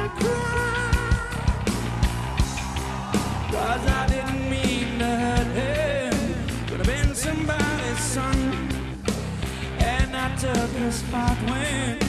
to cry, 'cause I didn't mean to hurt him. Could have been somebody's son, and I took her spot when